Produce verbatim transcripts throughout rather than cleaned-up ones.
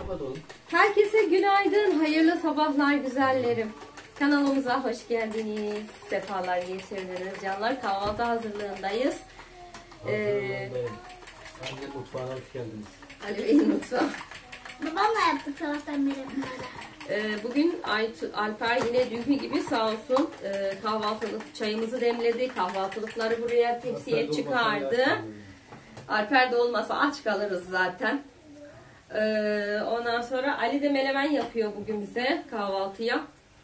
Kapat oğlum. Herkese günaydın, hayırlı sabahlar güzellerim. Kanalımıza hoş geldiniz, sefalar getirdiniz canlar. Kahvaltı hazırlığındayız. Ee, Anne mutfağına hoş geldiniz. Ali Bey'in mutfağı. Babamla yaptık sabahtan beri. Ee, bugün Alper yine dünkü gibi sağ olsun e, kahvaltılık çayımızı demledi. Kahvaltılıkları buraya tepsiye çıkardı. Alper de olmasa aç kalırız zaten. Ee, ondan sonra Ali de menemen yapıyor bugün bize kahvaltıya.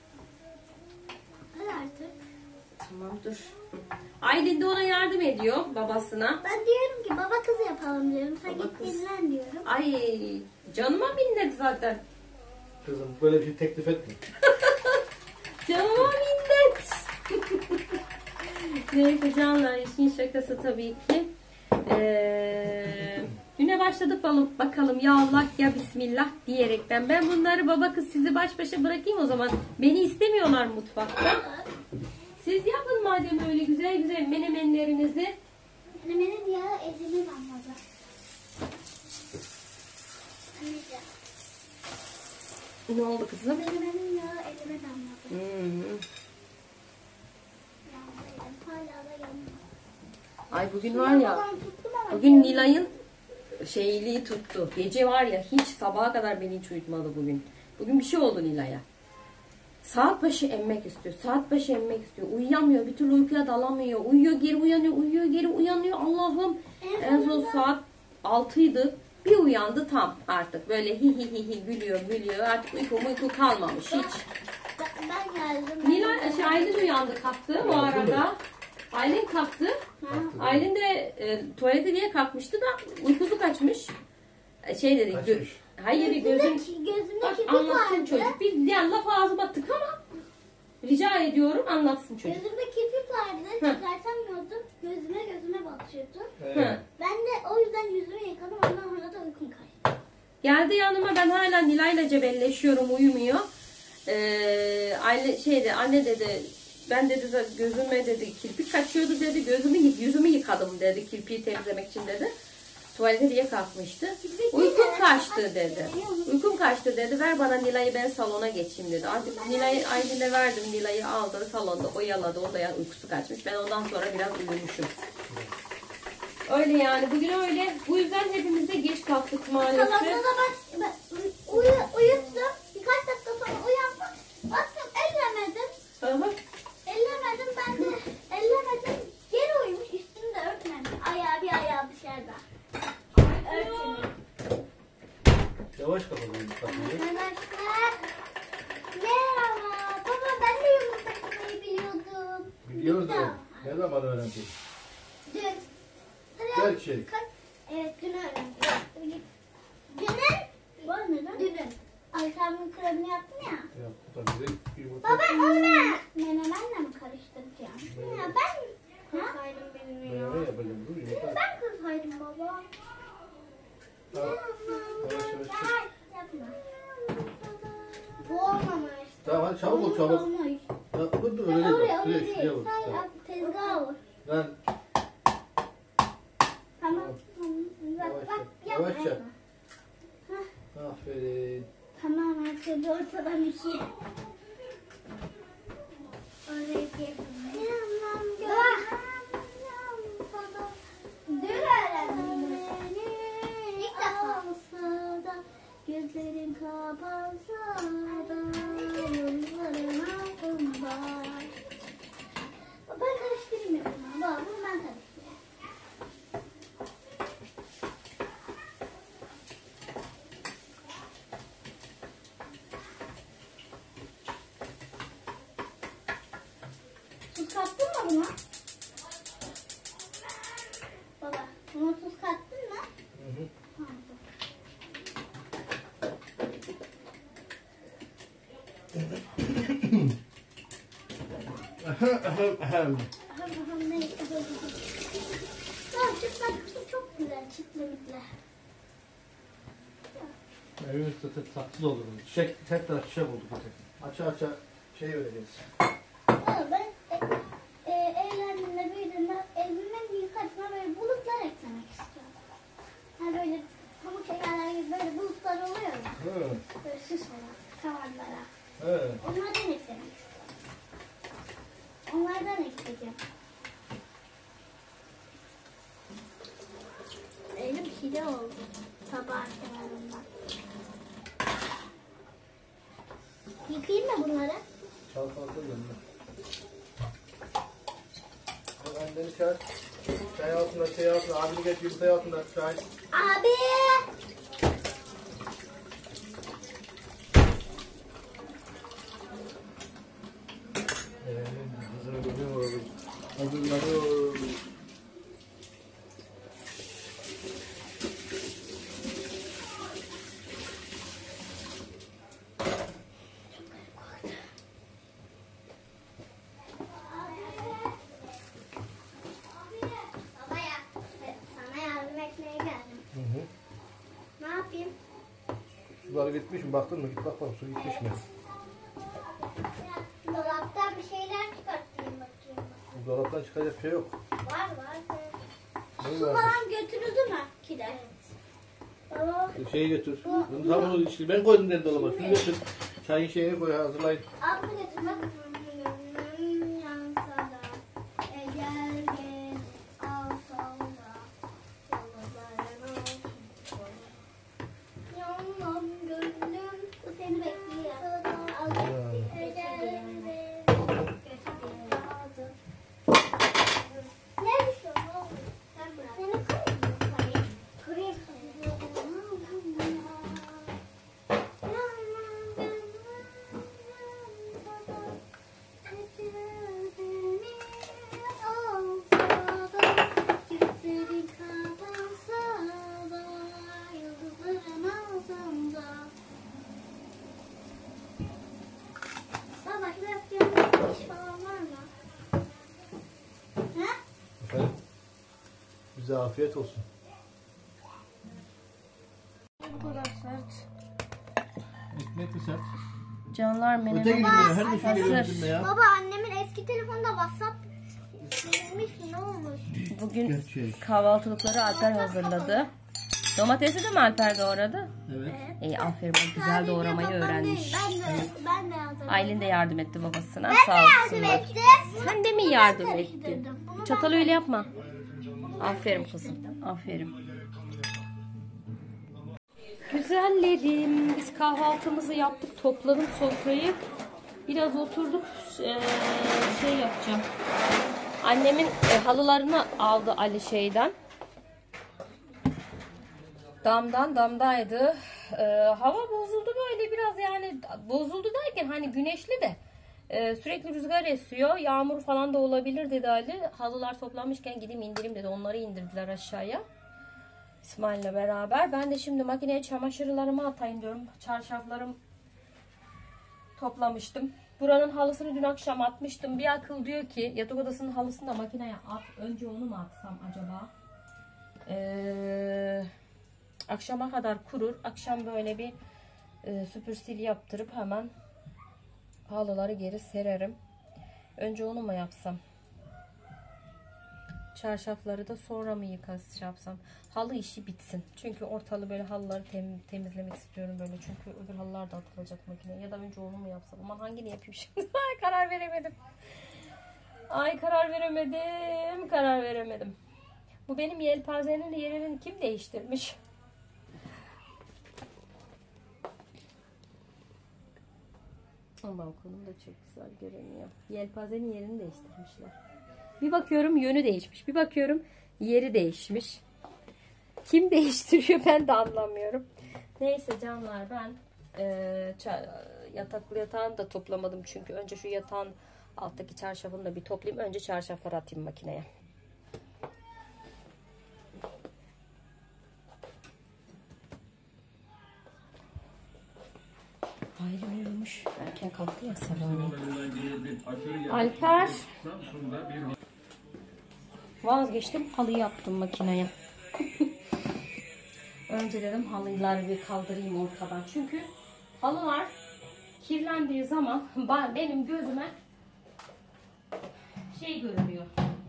Hadi artık. Tamam dur. Aylin de ona yardım ediyor babasına. Ben diyorum ki baba kız yapalım diyorum. Sen Baba git kız. dinlen diyorum. Ay canıma minnet zaten. Kızım böyle bir şey teklif etme. Canıma minnet. Neyse canlar, işin şakası tabii ki. Ee, güne başladık balım. Bakalım ya Allah ya Bismillah diyerekten. Ben bunları baba kız sizi baş başa bırakayım o zaman. Beni istemiyorlar mutfakta. Siz yapın madem öyle güzel güzel menemenlerinizi. Menemenin yağı elime damladı. Anneciğim. Ne oldu kızım? Menemenin yağı elime damladı. Hmm. Yandım. Hala da yandım. Ay bugün var ya. Babam tuttum ama Bugün Nilay'ın şeyliği tuttu. Gece var ya hiç sabaha kadar beni hiç uyutmadı bugün. Bugün bir şey oldu Nilay'a. Saat başı emmek istiyor. Saat başı emmek istiyor. Uyuyamıyor. Bir türlü uykuya dalamıyor. Uyuyor geri uyanıyor. Uyuyor geri uyanıyor. Allah'ım. En son saat altıydı. Bir uyandı tam artık. Böyle hi hi hi hi gülüyor gülüyor. Artık uyku uyku kalmamış hiç. ben, ben geldim. Nilay, şey, Aylin uyandı kalktı o arada. Aylin kalktı. Aylin de e, tuvalete diye kalkmıştı da uykusu kaçmış. E, şey dedi. Gö Kaçmış. Hayır gözüm. Gözümdeki, gözümdeki Bak bir anlatsın vardı. çocuk. Bir yani laf ağzıma tık ama rica ediyorum anlatsın çocuk. Gözümde kirpik vardı. Hı. Çıkartamıyordum. Gözüme gözüme batıyordu. Hı. Ben de o yüzden yüzümü yıkadım. Ondan sonra da uykum kaçtı. Geldi yanıma, ben hala Nilay'la cebelleşiyorum, uyumuyor. Ee, aile şeydi, anne dedi, ben dedi gözüme dedi kirpik kaçıyordu dedi, gözümü yüzümü yıkadım dedi kirpiği temizlemek için dedi. Tuvalete diye kalkmıştı. Uykum kaçtı dedi. Uykum kaçtı dedi. Ver bana Nilay'ı, ben salona geçeyim dedi. Artık Nilay'ı Aylin'e verdim. Nilay'ı aldı salonda oyaladı. O da yani uykusu kaçmış. Ben ondan sonra biraz uyumuşum. Öyle yani. Bugün öyle. Bu yüzden hepimiz de geç kalktık maalesef. Salonda da ben, ben uyu, uyuttum. Birkaç dakika sonra uyandım. Baktım ellemedim. Hı hı. Ellemedim. Ben de ellemedim. Geri uyumuş. Üstünü de örtmedim. Ayağı bir ayağı dışarıda. Örtmedim. Yavaş kapatalım kapıyı. Arkadaşlar. Merhaba. Baba ben de yumurta kırmayı biliyordum. Biliyordum. Ne zaman öğrendin? Dün. Gerçek. Evet, dün öğrendim. Dünün? Var neden? Dünün. Ayşem'in kremini yaptım ya. Yaptı tabii de yumurta. Baba onu menemenle mi karıştıracağım? Ya ben kızsaydım benim ya. Meyve yapacağım. Dur yumurta. Ben kızsaydım baba. Al. Yavaş yavaş çık. Yapma. Bu olmamış. Tamam hadi çabuk ol çabuk. Olmuş. Ya, dur dur öyle Oraya, değil. oraya Şuraya değil. şuraya vur. Sen Tamam. yap, tezgaha vur. Lan Tamam. Bak, Yavaşça, bak, yapma, yavaşça. yapma. aferin. Tamam, her türlü ortadan iki. Oraya iki. Bak. Dün öğrendim beni. İlk defa. Gözlerin kapansa da yolların altında. Ben karıştırayım ya bunu. Bak bunu ben karıştırayım. Tuz kattın mı buna? Baba, buna tuz kattın mı? Hı hı. Tamam. Ahem, ahem. Allah'ım neyse böyle. Ya çıplak kısmı çok güzel, çıtlıkla. Evimiz de tatsız olur. Çiçek, tek taraf çiçek oldu. Aça aça şey vereceğiz. Valla ben e, e, evlendiğimde büyüdüğümde evimin birkaçına böyle bulutlar eklemek istiyorum. Ha böyle pamuk şekerler gibi böyle bulutlar oluyor ya. Hı. Böyle süs olarak tavanlara. Evet. Onlardan eklemek istiyorum. Onlardan ekleyeceğim. Elim pide oldu. Tabağın kenarından. Yıkayayım mı bunları? Çalkalıklı yanına. Anneni çağır. Çay altında, çay altında. Abini geç, yumurtayı altında. Çay. Abi! Evet, hazırlanıyor. Hazırlanıyor. Baba ya, sana yardım etmeye geldim. Hı hı. Ne yapayım? Suları bitmiş mi? Baktın mı? Git bak bakalım su gitmiş mi? Dolaptan bir şeyler çıkartayım bakayım. Bu dolaptan çıkacak bir şey yok. Var var. Ne Su var? falan götürüldü mü? Kiler. Baba. Şeyi götür. Bunu tam onu işte ben koydum dedi dolaba. Şunu götür. Çayın şeyini koy hazırlayın. Al bunu götür bak. Gönlüm yansa da, eğer gel alsam da, yollarına olsun. Yanmam gönlüm, bu seni bekliyor. Al götür. Eğer gel, götür lazım. Ne düşüyorsun oğlum? Sen bırak. Seni kırayım. Kırayım. Baba şu yapacağım iş falan var mı? He? Efendim? Bize afiyet olsun. Bu kadar sert. Ekmek mi sert? Canlar Öte menemen gidiyor. Her bir şey hazır. geliyor ya. Baba annemin eski telefonda WhatsApp silinmiş mi ne olmuş? Bugün Gerçek. kahvaltılıkları Alper hazırladı. Domatesi de mi Alper doğradı? Evet. İyi aferin, o güzel doğramayı Sadece babam öğrenmiş. değil, Ben de, ben de yazdım. Aylin de yardım etti babasına. Ben Sağ de olsun. yardım ettim. Sen de mi yardım Ben ettin? karıştırdım. Bunu Çatal ben öyle yapma. Aferin kızım. Aferin. Güzellerim. Biz kahvaltımızı yaptık. Topladım sofrayı. Biraz oturduk. Ee, şey yapacağım. Annemin e, halılarını aldı Ali şeyden. Damdan damdaydı. Ee, hava bozuldu böyle biraz, yani bozuldu derken hani güneşli de e, sürekli rüzgar esiyor. Yağmur falan da olabilir dedi Ali. Halılar toplanmışken gideyim indireyim dedi. Onları indirdiler aşağıya. İsmail'le beraber. Ben de şimdi makineye çamaşırlarımı atayım diyorum. Çarşaflarım toplamıştım. Buranın halısını dün akşam atmıştım. Bir akıl diyor ki yatak odasının halısını da makineye at. Önce onu mu atsam acaba? Eee... Akşama kadar kurur. Akşam böyle bir e, süpürsil yaptırıp hemen halıları geri sererim. Önce onu mu yapsam? Çarşafları da sonra mı yıkas şey yapsam? Halı işi bitsin. Çünkü ortalığı böyle halıları tem, temizlemek istiyorum böyle. Çünkü öbür halılar da atılacak makineye. Ya da önce onu mu yapsam? Aman hangini yapayım şimdi? Ay karar veremedim. Ay karar veremedim. Karar veremedim. Bu benim yelpazenin yerini kim değiştirmiş? Balkonum da çok güzel görünüyor. Yelpazenin yerini değiştirmişler. Bir bakıyorum yönü değişmiş. Bir bakıyorum yeri değişmiş. Kim değiştiriyor ben de anlamıyorum. Neyse canlar, ben e, yataklı yatağını da toplamadım. Çünkü önce şu yatağın alttaki çarşafını da bir toplayayım. Önce çarşafları atayım makineye. Ayrı uyumuş. Erken kalktı ya sabahleyin. Alper. Vazgeçtim. Halıyı yaptım makineye. Önce dedim halıları bir kaldırayım ortadan. Çünkü halılar kirlendiği zaman benim gözüme şey görünüyor.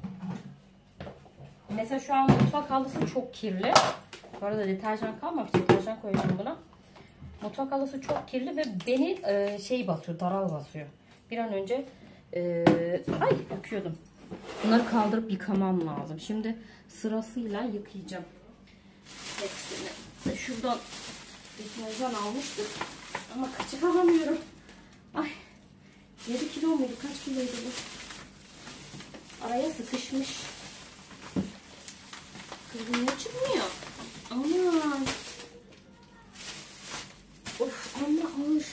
Mesela şu an mutfak halısı çok kirli. Bu arada deterjan kalmamış. Deterjan koyacağım buna. Mutfak halısı çok kirli ve beni e, şey basıyor, daral basıyor. Bir an önce e, ay döküyordum. Bunları kaldırıp yıkamam lazım. Şimdi sırasıyla yıkayacağım. Hepsini. Şuradan deterjan almıştık. Ama çıkaramıyorum. Ay. yedi kilo muydu? Kaç kiloydu bu? Araya sıkışmış. Kızım niye çıkmıyor? Aman. Of amma ağır.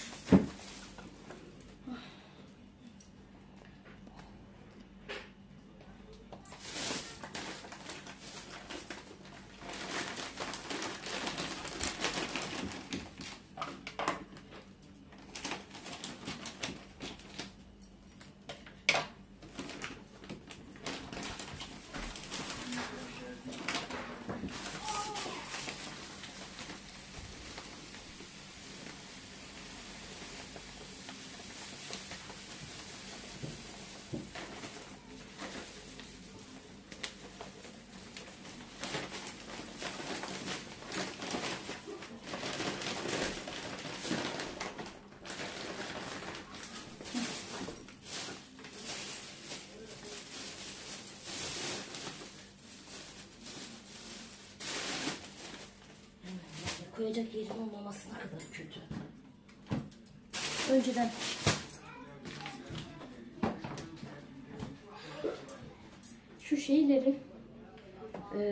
Koyacak yerim olmaması ne kadar kötü. Önceden şu şeyleri e,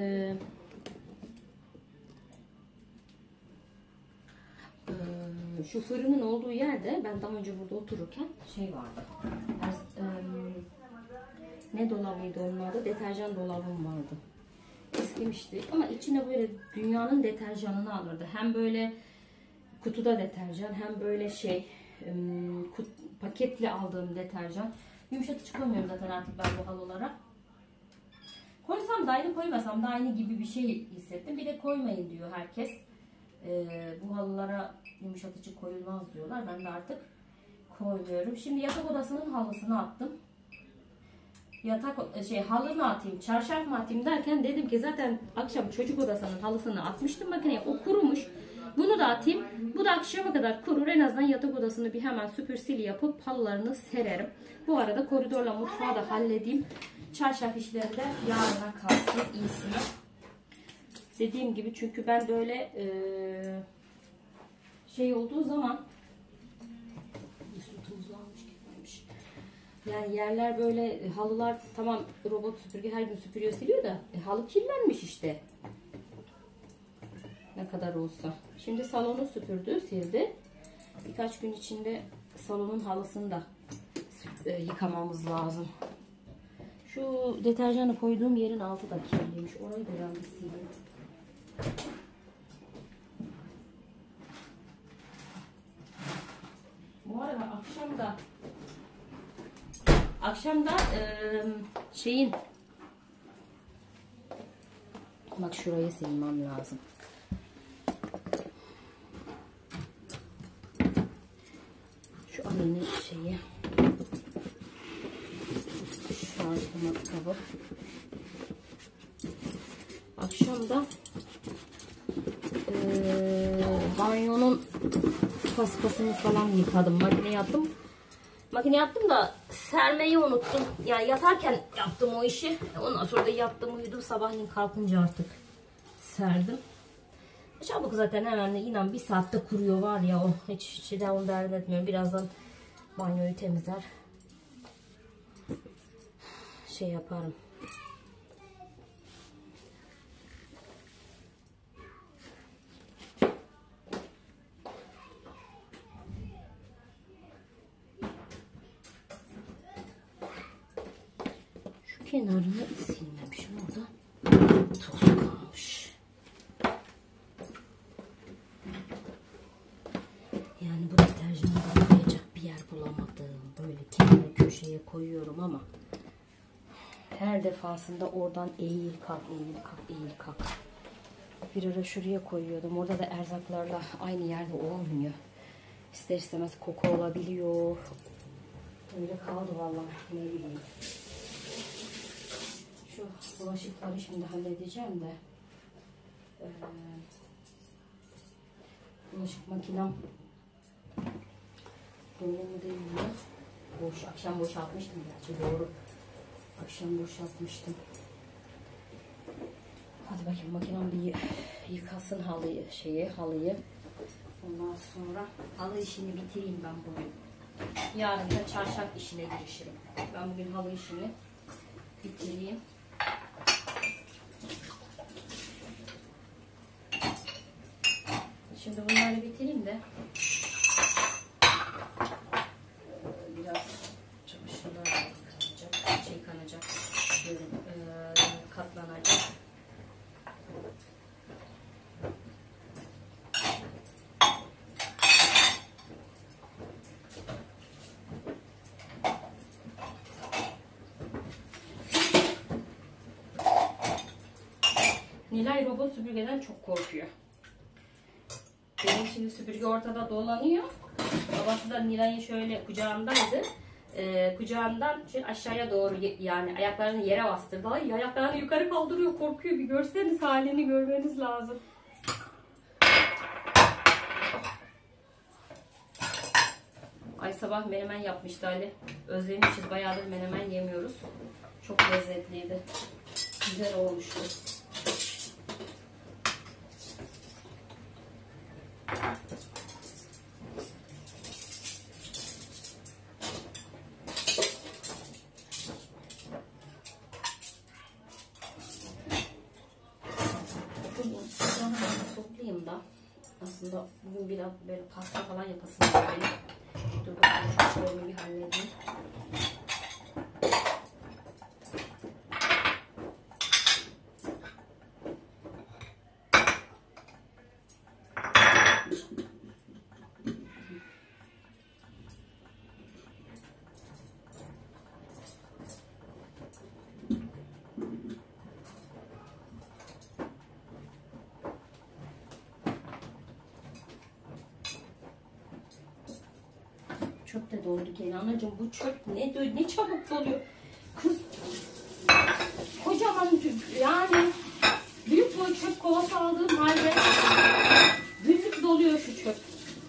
e, şu fırının olduğu yerde ben daha önce burada otururken şey vardı. E, ne dolabıydı onun adı? Deterjan dolabım vardı. Eskimişti ama içine böyle dünyanın deterjanını alırdı. Hem böyle kutuda deterjan hem böyle şey kut, paketli aldığım deterjan. Yumuşatıcı koymuyorum zaten artık ben bu halılara. Koysam da aynı koymasam da aynı gibi bir şey hissettim. Bir de koymayın diyor herkes. Ee, bu halılara yumuşatıcı koyulmaz diyorlar. Ben de artık koymuyorum. Şimdi yatak odasının halısını attım. Yatak şey halını atayım, çarşaf mı atayım derken dedim ki zaten akşam çocuk odasının halısını atmıştım makineye. O kurumuş. Bunu da atayım. Bu da akşama kadar kurur. En azından yatak odasını bir hemen süpür sil yapıp halılarını sererim. Bu arada koridorla mutfağı da halledeyim. Çarşaf işleri de yarına kalsın iyisini. Dediğim gibi çünkü ben böyle e, şey olduğu zaman yani yerler böyle halılar tamam robot süpürge her gün süpürüyor siliyor da e, halı kirlenmiş işte. Ne kadar olsa. Şimdi salonu süpürdü sildi. Birkaç gün içinde salonun halısını da e, yıkamamız lazım. Şu deterjanı koyduğum yerin altı da kirliymiş. Orayı da ben bir sileyim. Bu arada akşam da Akşam da e, şeyin bak şurayı silmem lazım. Şu aynı şeyi şarj matkabı. Akşam da e, banyonun paspasını falan yıkadım. Makineye yaptım. Makine yaptım da sermeyi unuttum. Yani yatarken yaptım o işi. Ondan sonra da yattım uyudum. Sabahleyin kalkınca artık serdim. Çabuk zaten hemen inan bir saatte kuruyor var ya o. Hiç, hiç de onu dert etmiyorum. Birazdan banyoyu temizler. Şey yaparım. Kenarını silmemişim, orada toz kalmış. Yani bu deterjanı da koyacak bir yer bulamadım. Böyle kenara köşeye koyuyorum ama her defasında oradan eğil kalk, eğil kalk, eğil kalk. Bir ara şuraya koyuyordum. Orada da erzaklarla aynı yerde olmuyor. İster istemez koku olabiliyor. Öyle kaldı vallahi, ne bileyim. Şu bulaşıkları şimdi halledeceğim de ee, Bulaşık makinem dolu mu değil mi? Boş, akşam boşaltmıştım gerçi, doğru. Akşam boşaltmıştım. Hadi bakayım makinem bir yıkasın halıyı, şeyi, halıyı. Ondan sonra halı işini bitireyim ben bugün. Yarın da çarşaf işine girişirim. Ben bugün halı işini bitireyim. Şimdi bunları bitireyim de biraz çamaşırlar yıkanacak, şey yıkanacak, böyle katlanacak. Nilay robot süpürgeden çok korkuyor. Benim şimdi süpürge ortada dolanıyor. Babası da Nilay'ın şöyle kucağındaydı. Ee, kucağından aşağıya doğru, yani ayaklarını yere bastırdı. Ay, ayaklarını yukarı kaldırıyor, korkuyor. Bir görseniz halini, görmeniz lazım. Ay, sabah menemen yapmıştı Ali. Özlemişiz, bayağıdır menemen yemiyoruz. Çok lezzetliydi. Güzel olmuştu. Toplayayım da. Aslında bugün biraz böyle pasta falan yapasım var benim. Dur bakalım, şu çorbayı bir halledeyim. Çöp de doldu gene. Anacığım, bu çöp ne ne çabuk doluyor. Kız kocaman, yani büyük boy çöp kovası aldığım halde günlük doluyor şu çöp.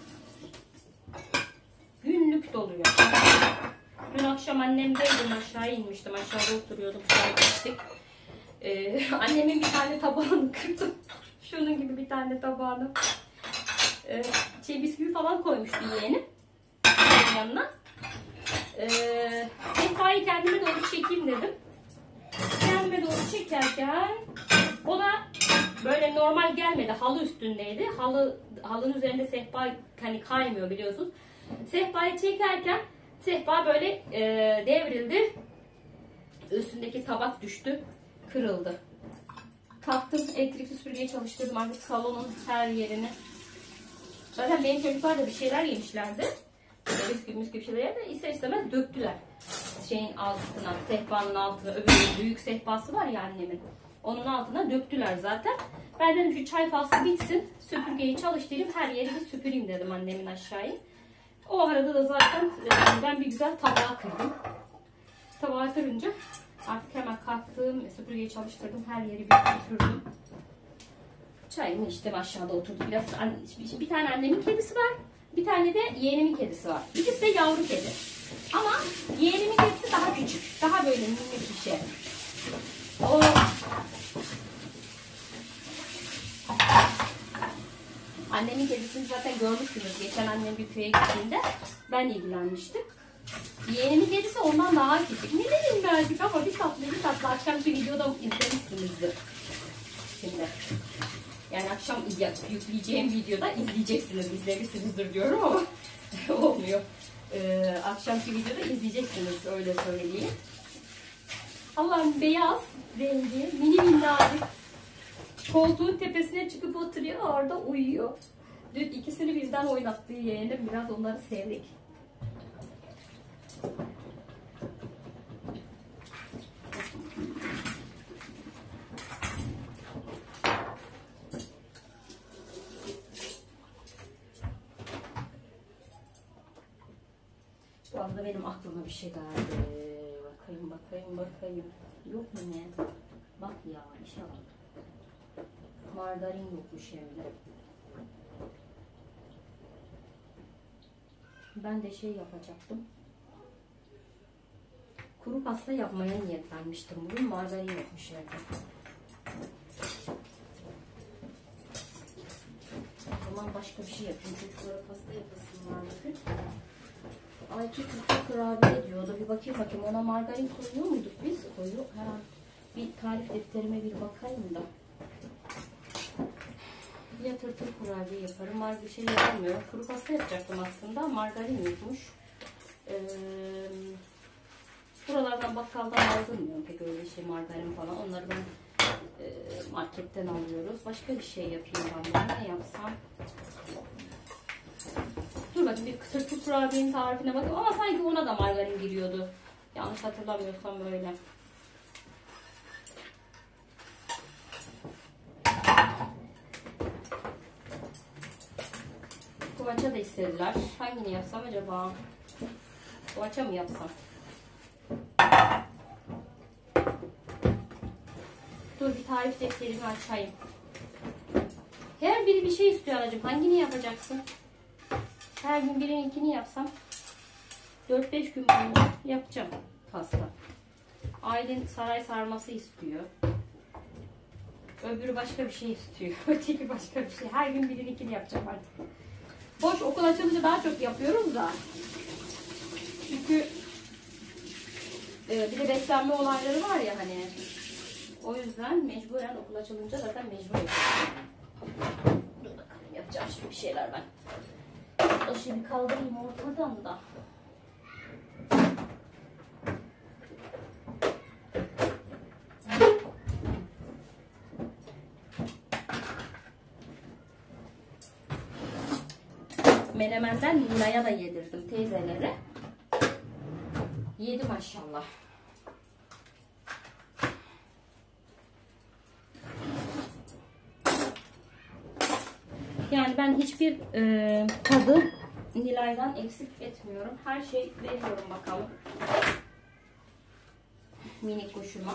Günlük doluyor. Dün akşam annemdeydim, aşağı inmiştim. Aşağıda oturuyordum, çay içtik. Ee, annemin bir tane tabağını kırdım. Şunun gibi bir tane tabağını. Ee, şey, bisküvi falan koymuştu yeğenim yanına. Ee, sehpayı kendime doğru çekeyim dedim. Kendime doğru çekerken o da böyle normal gelmedi. Halı üstündeydi. Halı halının üzerinde sehpa hani kaymıyor, biliyorsunuz. Sehpayı çekerken sehpa böyle e, devrildi. Üstündeki tabak düştü. Kırıldı. Kalktım, elektrikli süpürgeyi çalıştırdım artık salonun her yerini. Zaten benim çocuklar da bir şeyler yemişlerdi. Bisküvi bisküvi şeyler de ister istemez döktüler. Şeyin altına, sehpanın altına, öbür büyük sehpası var ya annemin. Onun altına döktüler zaten. Ben dedim şu çay faslı bitsin, süpürgeyi çalıştırayım, her yeri bir süpüreyim dedim annemin aşağıyı. O arada da zaten ben bir güzel tabağı kırdım. Tabağı kırınca artık hemen kalktım, süpürgeyi çalıştırdım, her yeri bir süpürdüm. Çayımı içtim, aşağıda oturdum. Biraz, bir tane annemin kedisi var. Bir tane de yeğenimin kedisi var. İkisi de yavru kedi. Ama yeğenimin kedisi daha küçük. Daha böyle minik bir şey. O... Annemin kedisini zaten görmüştünüz. Geçen annem bir köye gittiğinde ben ilgilenmiştim. Yeğenimin kedisi ondan daha küçük. Ne dedim birazcık ama bir tatlı bir tatlı. Akşamki videoda izlemişsinizdir. Şimdi. Yani akşam yükleyeceğim videoda izleyeceksiniz, izlemişsinizdir diyorum ama olmuyor. Ee, akşamki videoda izleyeceksiniz, öyle söyleyeyim. Allah'ım, beyaz rengi, mini minnacık. Koltuğun tepesine çıkıp oturuyor, orada uyuyor. Dün ikisini bizden oynattığı yeğenim, biraz onları sevdik. Bu arada benim aklıma bir şey geldi. Bakayım bakayım bakayım. Yok mu ne? Bak ya, işe bak. Margarin yokmuş evde. Ben de şey yapacaktım. Kuru pasta yapmaya niyetlenmiştim. Bugün margarin yapmış evde. O zaman başka bir şey yapayım. Çocuklara pasta yapasınlar bugün. Ayça kırk kurabiye diyordu. Bir bakayım bakayım. Ona margarin koyuyor muyduk biz? Koyuyor. Ha. Bir tarif defterime bir bakayım da. Ya tırtıl kurabiye yaparım. Margarin şey yapamıyorum. Kuru pasta yapacaktım aslında. Margarin yokmuş. Ee, buralardan bakkaldan aldırmıyorum pek öyle şey margarin falan. Onları ben e, marketten alıyoruz. Başka bir şey yapayım ben. Ne yapsam? Dur bakayım bir tırtıl kurabiyenin tarifine bakayım. Ama sanki ona da margarin giriyordu. Yanlış hatırlamıyorsam böyle. Poğaça da istediler. Hangini yapsam acaba? Poğaça mı yapsam? Dur bir tarif defterimi açayım. Her biri bir şey istiyor anacığım. Hangini yapacaksın? Her gün birininkini yapsam dört beş gün boyunca yapacağım pasta. Aylin saray sarması istiyor. Öbürü başka bir şey istiyor. Öteki başka bir şey. Her gün birininkini yapacağım artık. Boş okul açılınca daha çok yapıyoruz da. Çünkü e, bir de beslenme olayları var ya hani. O yüzden mecburen okul açılınca zaten mecbur yapıyorum. Dur bakalım yapacağım şimdi bir şeyler ben. O şimdi kaldırayım ortadan da. Menemenden Nilay'a da yedirdim teyzelere. Yedi maşallah. Yani ben hiçbir e, tadı Nilay'dan eksik etmiyorum. Her şey veriyorum bakalım. Minik kuşuma.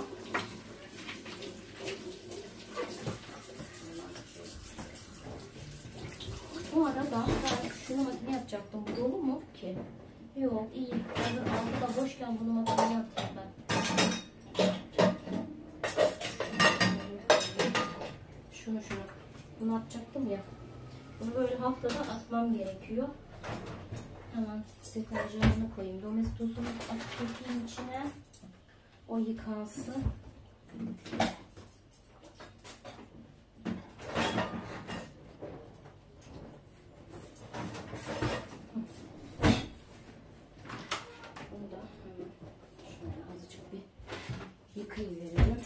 Bu arada ben şunu makine yapacaktım. Bu dolu mu ki? Yok iyi. Hazır altta boşken bunu makine yapacağım ben. Şunu şunu. Bunu atacaktım ya. Bunu böyle haftada atmam gerekiyor. Hemen deterjanını koyayım. Domestosunu atayım içine. O yıkansın. Bunu da hemen şöyle azıcık bir yıkayıverelim.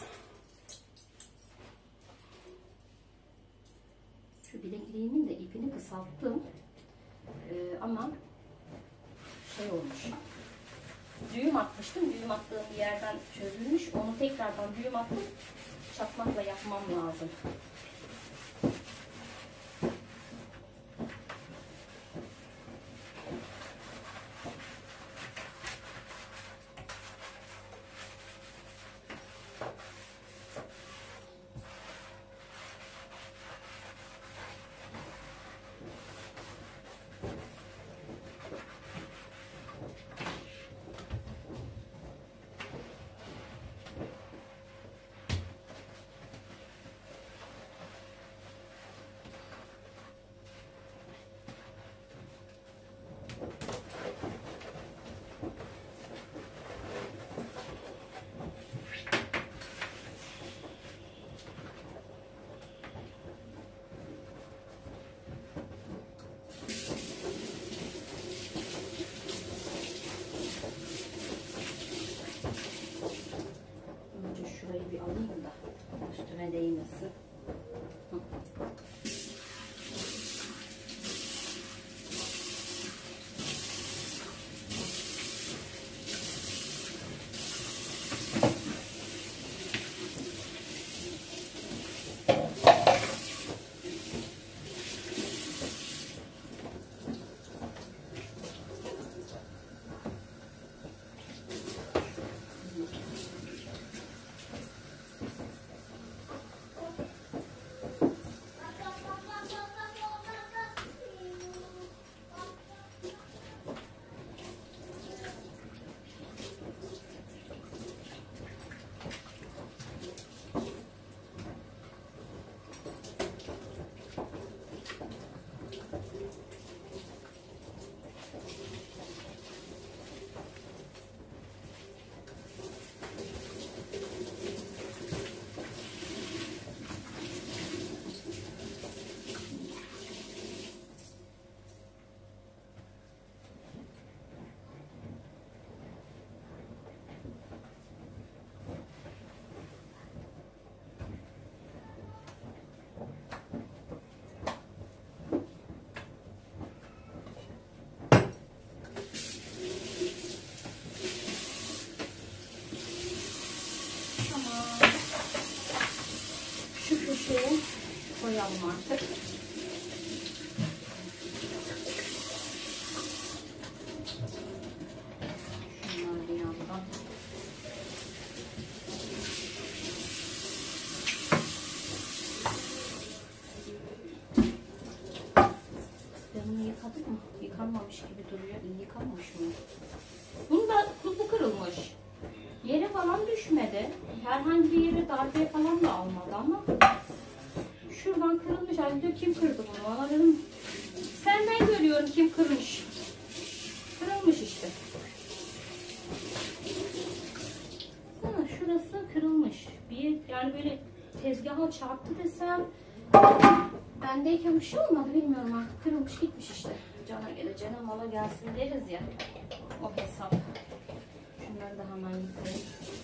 Şu bilekliğimin de ipini kısalttım. Ee, ama şey olmuş. Düğüm atmıştım. Düğüm attığım bir yerden çözülmüş. Onu tekrardan düğüm atıp çakmakla yapmam lazım. koyalım artık. Şunlar bir yandan. Ben bunu yıkadım mı? Yıkanmamış gibi duruyor. İyi yıkanmış mı? Bunda kutu kırılmış. Yere falan düşmedi. Herhangi bir yere darbe falan da almadı ama şuradan kırılmış. Hani diyor kim kırdı bunu? Bana dedim senden görüyorum kim kırmış. Kırılmış işte. Ha, şurası kırılmış. Bir yani böyle tezgaha çarptı desem bendeyken bir şey olmadı bilmiyorum artık. Kırılmış gitmiş işte. Cana geleceğine mala gelsin deriz ya. O hesap. Şunları da hemen yıkayayım.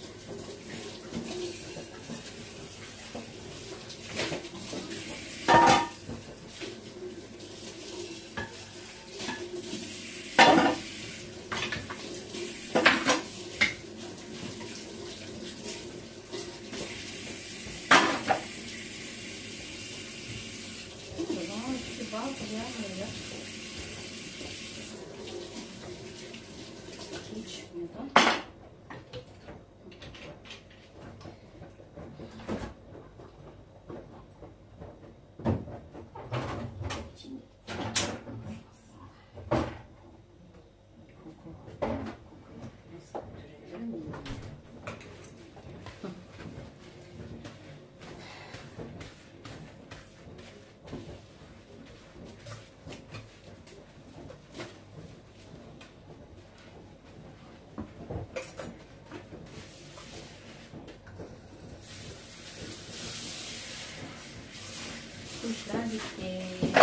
Bu işler bitti.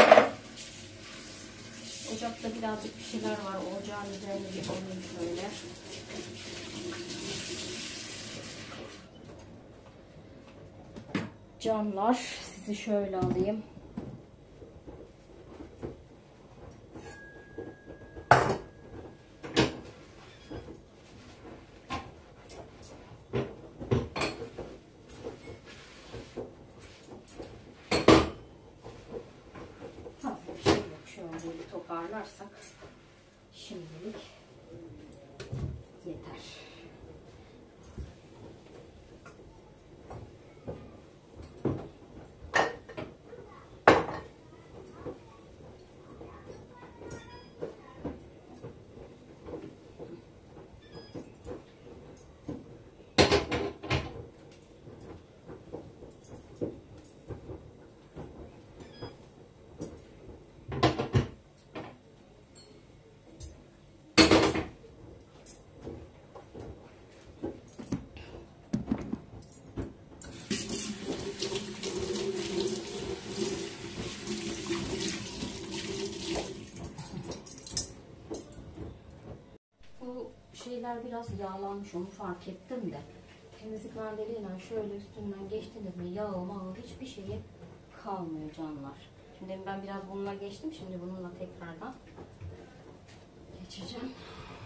Ocakta birazcık bir şeyler var. Ocağın üzerine bir alayım şöyle. Canlar, sizi şöyle alayım. Toparlarsak şimdilik yeter. Şeyler biraz yağlanmış, onu fark ettim de temizlik mandaliyle şöyle üstünden geçtiniz mi yağ mağı hiçbir şeyi kalmıyor canlar. Şimdi ben biraz bununla geçtim, şimdi bununla tekrardan geçeceğim.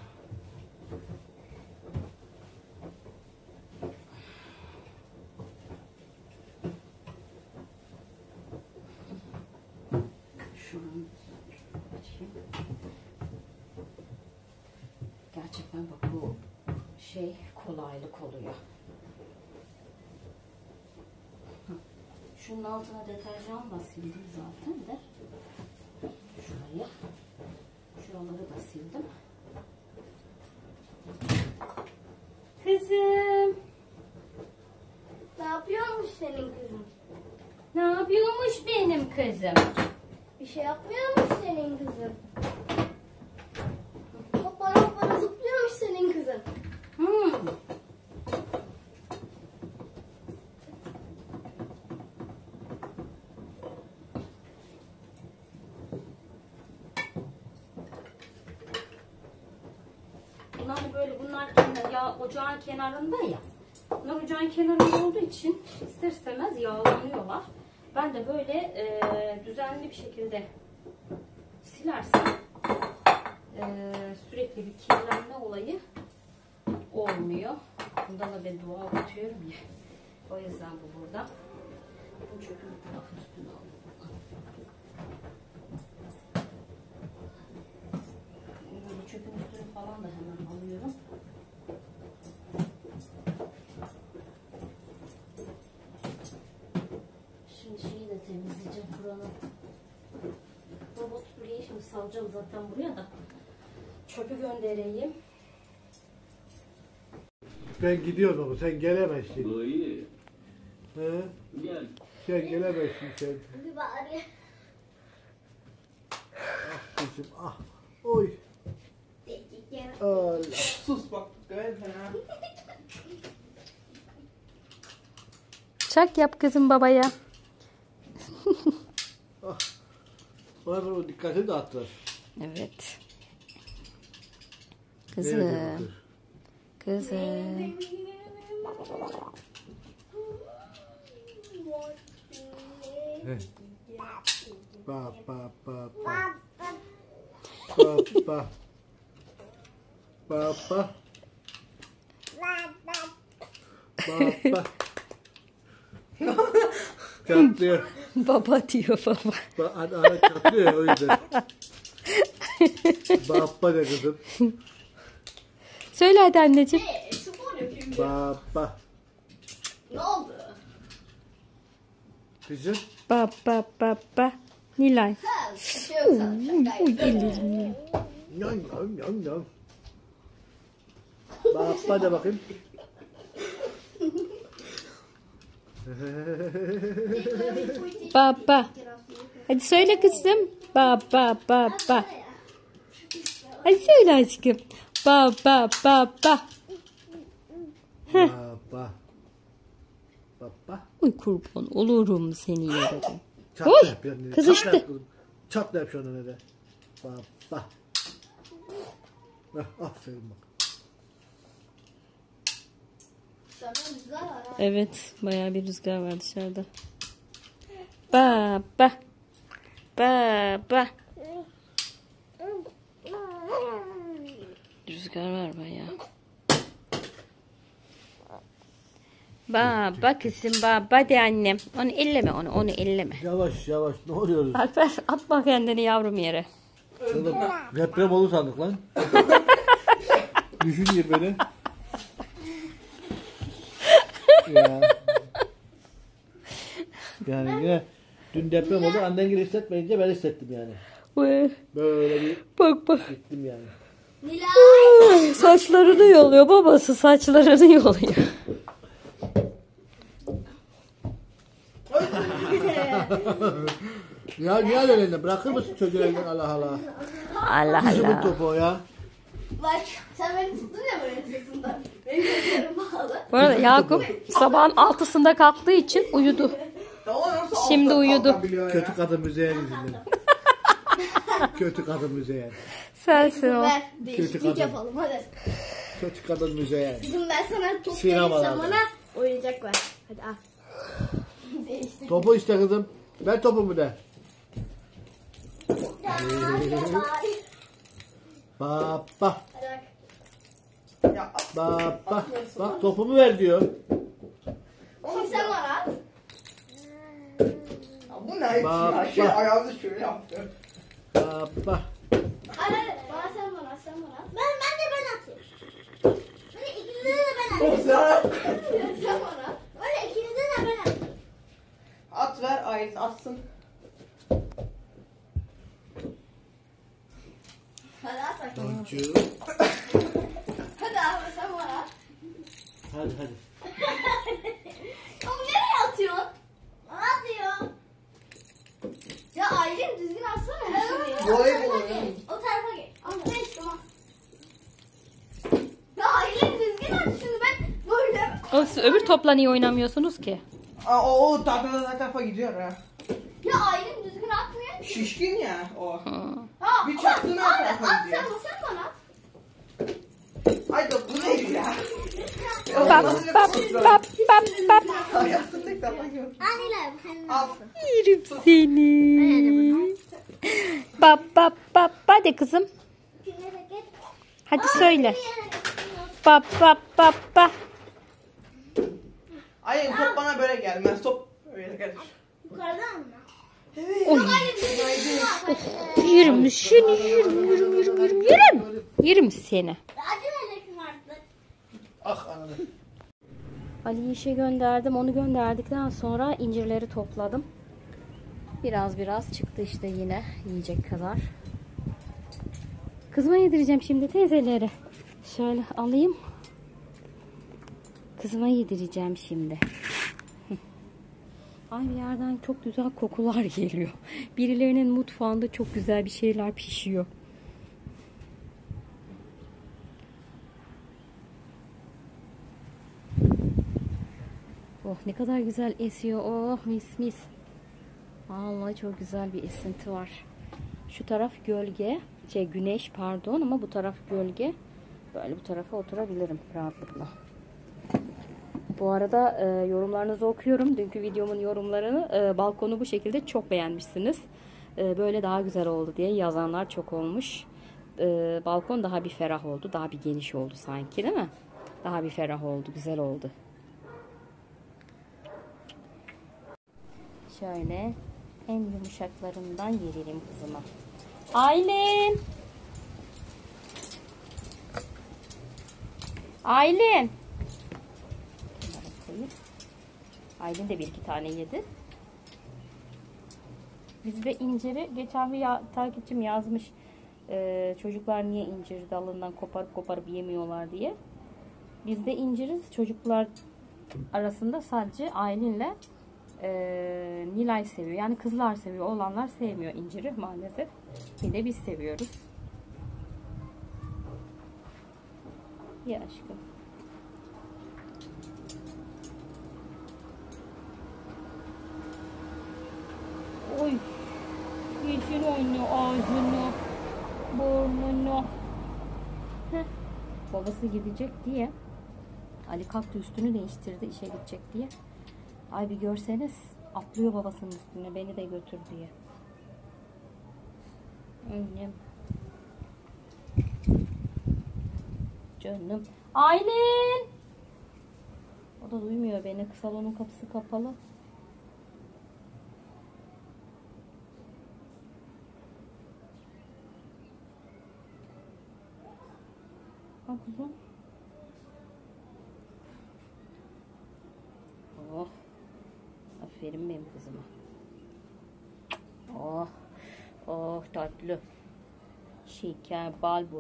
Şunu açayım. Gerçekten bak bu şey kolaylık oluyor. Şunun altına deterjanla sildim zaten de. Şurayı, şuraları da sildim. Kızım. Ne yapıyormuş senin kızın? Ne yapıyormuş benim kızım? Bir şey yapmıyormuş senin kızın. Hoppala hoppala zıplıyormuş senin kızın. Hmm. Bunlar böyle, bunlar kenar, ya ocağın kenarında ya. Bunlar ocağın kenarında olduğu için ister istemez yağlanıyorlar. Ben de böyle e, düzenli bir şekilde silersem e, sürekli bir kirlenme olayı olmuyor. Bunda da ben dua atıyorum ya. O yüzden bu burada. Bu çöpün bir tarafı üstüne alalım. alacağım zaten buraya da. Çöpü göndereyim. Ben gidiyorum ama sen gelemezsin. Bu iyi. He? Gel. Sen gelemezsin sen. Bir bari. Ah kızım ah. Oy. Allah. Sus bak. Görev fena. Çak yap kızım babaya. Bana o dikkati dağıttılar. Evet. Nereye Kızım. götürdü? Kızım. He. Ba ba ba ba. Ba ba. Ba ba. Ba ba. Çatlıyor. Baba diyor baba. Ba ana, ana çatlıyor ya, o yüzden. Ba ba de kızım. Söyle hadi anneciğim. Ee, spor yapayım. Ba ba. Ne oldu? Kızım. Ba ba ba ba. Nilay. Ha, bir şey yok sana. Şaka Uy yapıyorum. ellerim. Yan yan yan yan. Ba ba de bakayım. Baba. Hadi söyle kızım. Ba ba ba ba. Hadi söyle aşkım. Ba ba ba ba. Ba ba. Ba ba. Uy kurban olurum seni yerim. Çatla Oy, yap yani. kızıştı. Çatla yap kızım. Çatla yap şu anda ne de. Ba ba. Heh, aferin bak. Sana rüzgar var ha. Evet, bayağı bir rüzgar var dışarıda. Ba ba. Ba ba. Rüzgar var bayağı. Baba kızım baba de annem. Onu elleme onu onu elleme. Yavaş yavaş ne oluyoruz? Alper atma kendini yavrum yere. Oğlum deprem olur sandık lan. Düşün gir beni. Ya. Yani yine dün deprem oldu annen gibi hissetmeyince ben hissettim yani. Vay, Böyle bir bak bak. gittim yani. Nilay. Saçlarını yoluyor babası saçlarını yoluyor. Ya niye öyle elinden? Bırakır mısın çocuğu elinden Allah Allah. Allah Kızımın Allah. topu o ya. Bak sen beni tuttun ya böyle sırtından. Benim gözlerim bağlı. Bu arada Yakup sabahın altısında kalktığı için uyudu. Şimdi uyudu. Kötü kadın müzeye yüzünden. Kötü kadın müzeye. Sensin o. Ver Kötü değişiklik kadın. yapalım hadi. Kötü kadın müzeye. Kızım ben sana top Sinemalarda. vereyim sen bana oyuncak ver. Hadi al. Değiştir. Topu iste kızım. Ver topumu de. Baba. Hadi bak. Baba. Bak topumu ver diyor. Şimdi sen bana at. Bu ne? Bak, Ya şey bak. ayağınızı şöyle yaptı. Baba. Hadi hadi. Bana sen bana at, sen bana at. Ben, ben de ben atayım. Böyle ikinize de ben atayım. Sen Sen bana at. Böyle ikinize de ben atayım. at ver Aylin atsın. Hadi at bakayım. Boncuğum. Hadi abi sen bana at. Hadi hadi. Oğlum nereye atıyorsun? Bana atıyor. Ya Aylin düzgün atsana şuraya. Voleybol O tarafa oynayalım. geç. O tarafa geç. Ama ben tamam. Ya Aylin düzgün at şunu ben böyle. O, siz öbür topla niye oynamıyorsunuz ki? Aa, o o tarafa o tarafa gidiyor ha. Ya Aylin düzgün atmıyor ki. Şişkin ya o. Ha, Bir çaktığına o abi, tarafa at gidiyor. sen, sen bana at. Ay da bu neydi ya? Bap bap bap bap bap. Ayakta tek tarafa gidiyor. Anneler Al. Yerim seni. Bap bap bap. Hadi kızım. Hadi söyle. Bap bap bap bap. Aylin top bana böyle gelmez. Top böyle gelir. Yukarıdan mı? Evet. Yerim seni yerim yerim yerim yerim yerim. Yerim seni. Acele artık. Ah ananı. Ali'yi işe gönderdim. Onu gönderdikten sonra incirleri topladım. Biraz biraz çıktı işte yine yiyecek kadar. Kızıma yedireceğim şimdi teyzeleri. Şöyle alayım. Kızıma yedireceğim şimdi. Ay bir yerden çok güzel kokular geliyor. Birilerinin mutfağında çok güzel bir şeyler pişiyor. Oh ne kadar güzel esiyor. Oh mis mis. Vallahi çok güzel bir esinti var. Şu taraf gölge. Şey güneş pardon ama bu taraf gölge. Böyle bu tarafa oturabilirim rahatlıkla. Bu arada e, yorumlarınızı okuyorum. Dünkü videomun yorumlarını e, balkonu bu şekilde çok beğenmişsiniz. E, böyle daha güzel oldu diye yazanlar çok olmuş. E, balkon daha bir ferah oldu. Daha bir geniş oldu sanki değil mi? Daha bir ferah oldu. Güzel oldu. Şöyle en yumuşaklarından yedireyim kızıma. Aylin! Aylin! Aylin de bir iki tane yedi. Bizde inciri geçen bir ya, takipçim yazmış. E, çocuklar niye incir dalından koparıp koparıp yemiyorlar diye. Bizde inciri çocuklar arasında sadece Aylin'le e, Nilay seviyor. Yani kızlar seviyor. Oğlanlar sevmiyor inciri maalesef. Bir de biz seviyoruz. Ya aşkım. Oy. Yeşil oynuyor ağzını. Burnunu. Heh. Babası gidecek diye. Ali kalktı üstünü değiştirdi işe gidecek diye. Ay bir görseniz atlıyor babasının üstüne beni de götür diye. Annem. Canım. Aylin! O da duymuyor beni. Salonun kapısı kapalı. Ha kuzum. Oh. Aferin benim kızıma. Oh. Oh tatlı. Şeker bal bu.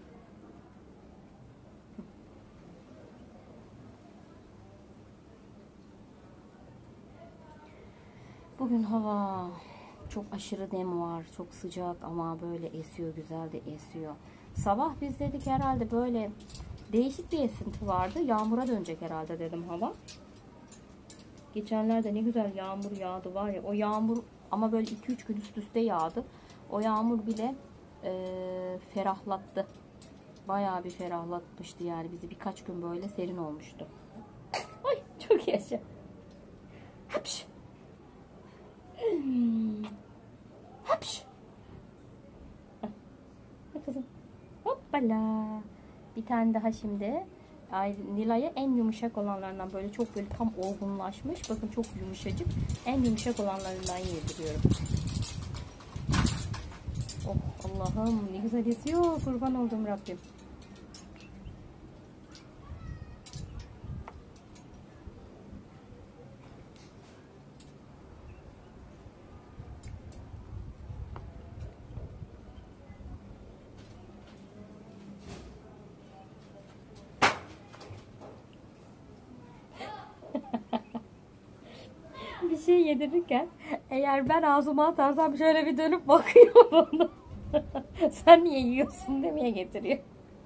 Bugün hava çok aşırı nem var. Çok sıcak ama böyle esiyor. Güzel de esiyor. Sabah biz dedik herhalde böyle değişik bir esinti vardı. Yağmura dönecek herhalde dedim hava. Geçenlerde ne güzel yağmur yağdı var ya. O yağmur ama böyle iki üç gün üst üste yağdı. O yağmur bile e, ferahlattı. Bayağı bir ferahlatmıştı yani. Bizi birkaç gün böyle serin olmuştu. Ay çok yaşa. Hapş. Hmm. Hapş. Ne kızım? Hoppala. Bir tane daha şimdi. Ay, Nilay'a en yumuşak olanlarından böyle çok böyle tam olgunlaşmış. Bakın çok yumuşacık. En yumuşak olanlarından yediriyorum. Oh Allah'ım ne güzel esiyor. Kurban oldum Rabbim. Bir şey yedirirken eğer ben ağzıma atarsam şöyle bir dönüp bakıyor bana. Sen niye yiyorsun demeye getiriyor.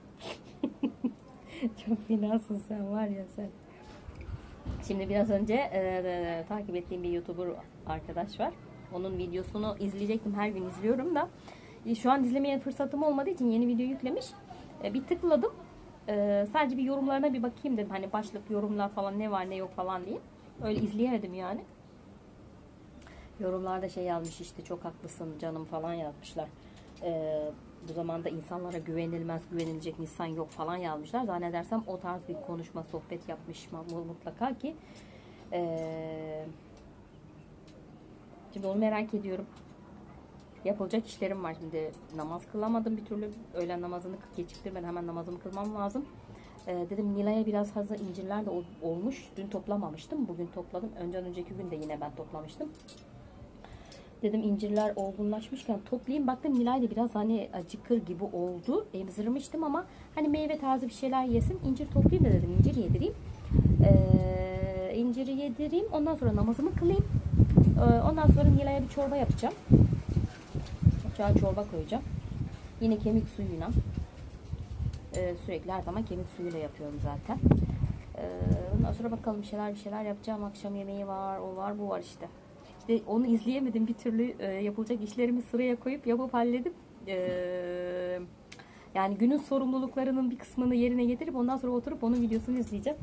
Çok finasın sen var ya sen. Şimdi biraz önce e, e, takip ettiğim bir YouTuber arkadaş var. Onun videosunu izleyecektim. Her gün izliyorum da. E, şu an izlemeye fırsatım olmadığı için yeni video yüklemiş. E, bir tıkladım. E, sadece bir yorumlarına bir bakayım dedim. Hani başlık yorumlar falan ne var ne yok falan diye. Öyle izleyemedim yani. Yorumlarda şey yazmış işte çok haklısın canım falan yazmışlar. Ee, bu zamanda insanlara güvenilmez, güvenilecek insan yok falan yazmışlar. Zannedersem o tarz bir konuşma, sohbet yapmış mutlaka ki. Ee, şimdi onu merak ediyorum. Yapılacak işlerim var. Şimdi namaz kılamadım bir türlü. Öğlen namazını geçiktirmeden hemen namazımı kılmam lazım. Ee, dedim Nilay'a biraz hazır incirler de olmuş. Dün toplamamıştım. Bugün topladım. Önceden önceki gün de yine ben toplamıştım. Dedim incirler olgunlaşmışken toplayayım. Baktım Nilay da biraz hani acıkır gibi oldu. Emzirmiştim ama hani meyve tarzı bir şeyler yesin. İncir toplayayım da dedim incir yedireyim. Ee, inciri yedireyim. Ondan sonra namazımı kılayım. Ee, ondan sonra Nilay'a bir çorba yapacağım. Ocağa çorba koyacağım. Yine kemik suyuyla. Ee, sürekli her zaman kemik suyuyla yapıyorum zaten. Ee, ondan sonra bakalım bir şeyler bir şeyler yapacağım. Akşam yemeği var, o var, bu var işte. İşte onu izleyemedim bir türlü. E, yapılacak işlerimi sıraya koyup yapıp halledip e, yani günün sorumluluklarının bir kısmını yerine getirip ondan sonra oturup onun videosunu izleyeceğim.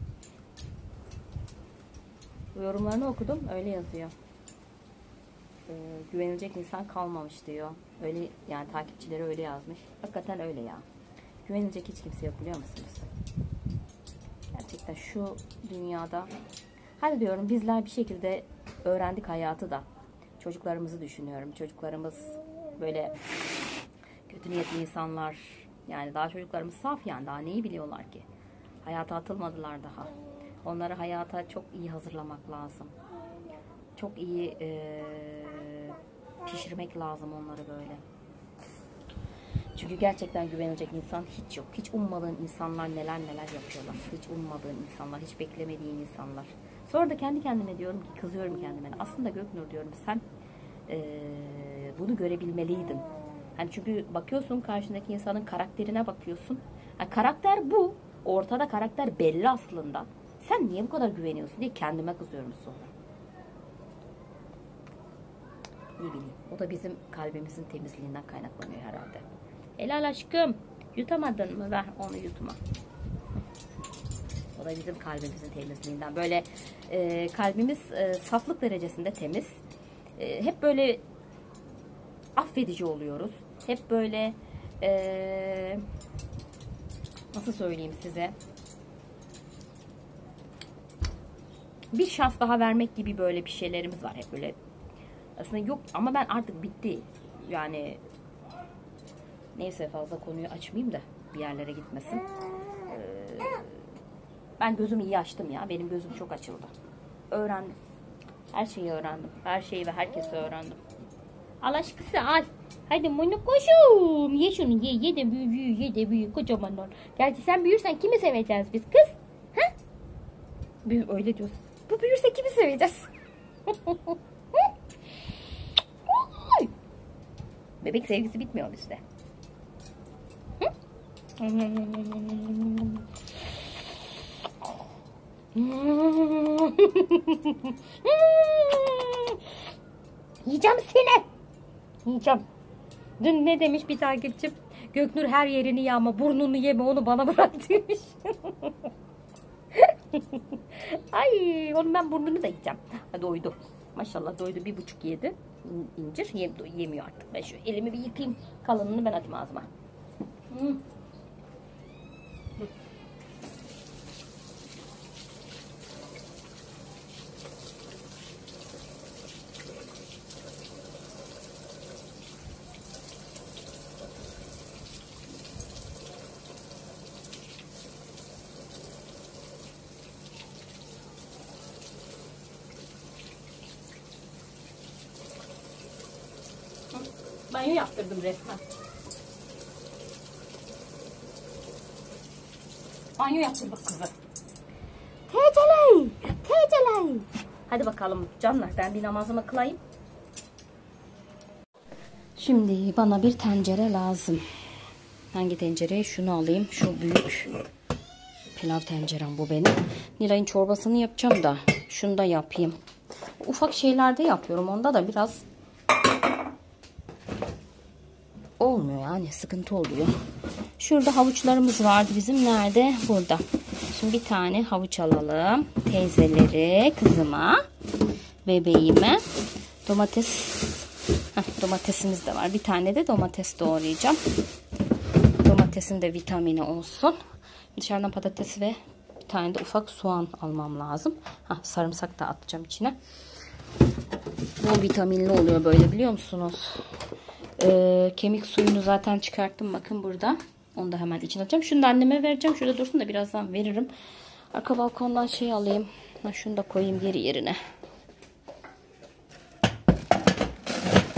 Yorumlarını okudum. Öyle yazıyor. E, güvenilecek insan kalmamış diyor. Öyle yani takipçileri öyle yazmış. Hakikaten öyle ya. Güvenilecek hiç kimse yok biliyor musunuz? Gerçekten şu dünyada hadi diyorum bizler bir şekilde öğrendik hayatı da. Çocuklarımızı düşünüyorum. Çocuklarımız böyle kötü niyetli insanlar. Yani daha çocuklarımız saf yani. Daha neyi biliyorlar ki? Hayata atılmadılar daha. Onları hayata çok iyi hazırlamak lazım. Çok iyi e, pişirmek lazım onları böyle. Çünkü gerçekten güvenilecek insan hiç yok. Hiç ummadığın insanlar neler neler yapıyorlar. Hiç ummadığın insanlar, hiç beklemediğin insanlar. Sonra da kendi kendime diyorum ki, kızıyorum kendime. Aslında Göknur diyorum sen e, bunu görebilmeliydin. Hani çünkü bakıyorsun karşındaki insanın karakterine bakıyorsun. Yani karakter bu. Ortada karakter belli aslında. Sen niye bu kadar güveniyorsun diye kendime kızıyorum sonra. Ne bileyim. O da bizim kalbimizin temizliğinden kaynaklanıyor herhalde. Helal aşkım. Yutamadın mı? Ver onu yutma. O da bizim kalbimizin temizliğinden. Böyle e, kalbimiz e, saflık derecesinde temiz. E, hep böyle affedici oluyoruz. Hep böyle e, nasıl söyleyeyim size? Bir şans daha vermek gibi böyle bir şeylerimiz var. Hep böyle aslında yok ama ben artık bitti. Yani neyse fazla konuyu açmayayım da bir yerlere gitmesin. Ee, ben gözümü iyi açtım ya. Benim gözüm çok açıldı. Öğrendim. Her şeyi öğrendim. Her şeyi ve herkesi öğrendim. Al aşkısı al. Hadi munu koşum. Ye şunu ye. Ye de büyü ye de büyü. Kocaman ol. Gerçi sen büyürsen kimi seveceğiz biz kız? Ha? Büyü, öyle diyorsun. Bu büyürse kimi seveceğiz? Bebek sevgisi bitmiyor bizde. Yiyeceğim seni. Yiyeceğim. Dün ne demiş bir takipçim? Göknur her yerini ye ama burnunu yeme, onu bana bırak demiş. Ay onu ben burnunu da yiyeceğim. Ha, doydu. Maşallah doydu, bir buçuk yedi. İncir yem, yemiyor artık. Ben şu elimi bir yıkayayım. Kalanını ben atayım ağzıma. Hmm. Banyo yaptırdım resmen. Banyo yaptırdık kızı. Teceley! Teceley! Hadi bakalım canlar, ben bir namazımı kılayım. Şimdi bana bir tencere lazım. Hangi tencere? Şunu alayım. Şu büyük pilav tencerem bu benim. Nilay'ın çorbasını yapacağım da şunu da yapayım. Ufak şeylerde yapıyorum. Onda da biraz olmuyor yani, sıkıntı oluyor. Şurada havuçlarımız vardı bizim. Nerede? Burada. Şimdi bir tane havuç alalım. Teyzeleri, kızıma, bebeğime. Domates. Heh, domatesimiz de var. Bir tane de domates doğrayacağım. Domatesin de vitamini olsun. Dışarıdan patates ve bir tane de ufak soğan almam lazım. Heh, sarımsak da atacağım içine. Bu vitaminli oluyor böyle, biliyor musunuz? Ee, kemik suyunu zaten çıkarttım. Bakın burada. Onu da hemen içine atacağım. Şunu da anneme vereceğim. Şurada dursun da birazdan veririm. Arka balkondan şey alayım. Ha, şunu da koyayım geri yerine.